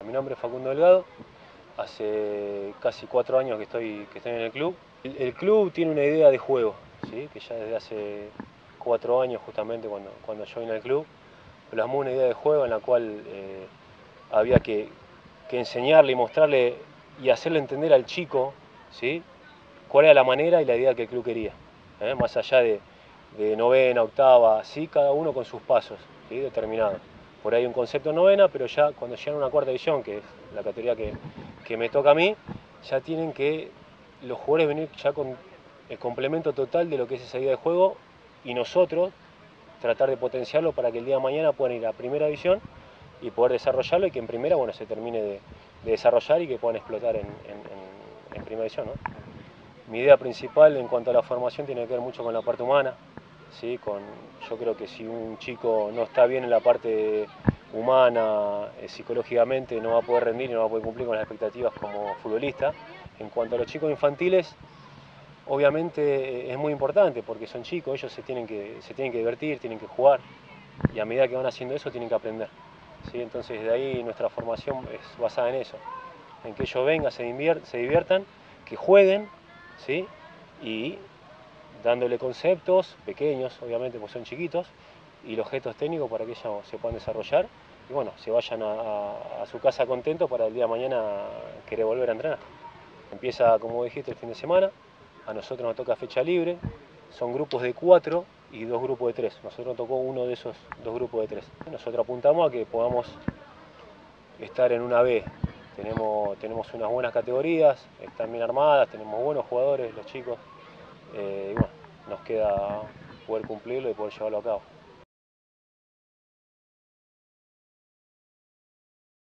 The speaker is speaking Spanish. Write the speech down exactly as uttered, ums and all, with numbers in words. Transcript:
mi nombre es Facundo Delgado, hace casi cuatro años que estoy, que estoy en el club. El, el club tiene una idea de juego, ¿sí? Que ya desde hace cuatro años justamente cuando, cuando yo vine al club, plasmó una idea de juego en la cual eh, había que, que enseñarle y mostrarle y hacerle entender al chico, ¿sí? Cuál era la manera y la idea que el club quería, ¿eh? Más allá de, de novena, octava, sí, cada uno con sus pasos, ¿sí? Determinados. Por ahí un concepto en novena, pero ya cuando llegan a una cuarta división, que es la categoría que, que me toca a mí, ya tienen que los jugadores venir ya con el complemento total de lo que es esa idea de juego y nosotros tratar de potenciarlo para que el día de mañana puedan ir a primera división y poder desarrollarlo y que en primera, bueno, se termine de, de desarrollar y que puedan explotar en, en, en, en primera división, ¿no? Mi idea principal en cuanto a la formación tiene que ver mucho con la parte humana, ¿sí? Con, yo creo que si un chico no está bien en la parte humana, eh, psicológicamente, no va a poder rendir y no va a poder cumplir con las expectativas como futbolista. En cuanto a los chicos infantiles, obviamente eh, es muy importante porque son chicos, ellos se tienen, que, se tienen que divertir, tienen que jugar y a medida que van haciendo eso tienen que aprender, ¿sí? Entonces de ahí nuestra formación es basada en eso, en que ellos vengan, se, divier se diviertan, que jueguen, ¿sí? Y dándole conceptos pequeños, obviamente, porque son chiquitos, y los gestos técnicos para que ellos se puedan desarrollar y bueno, se vayan a, a, a su casa contentos para el día de mañana querer volver a entrenar. Empieza, como dijiste, el fin de semana, a nosotros nos toca fecha libre, son grupos de cuatro y dos grupos de tres. Nosotros nos tocó uno de esos dos grupos de tres. Nosotros apuntamos a que podamos estar en una B. Tenemos, tenemos unas buenas categorías, están bien armadas, tenemos buenos jugadores, los chicos. Eh, y bueno, nos queda poder cumplirlo y poder llevarlo a cabo.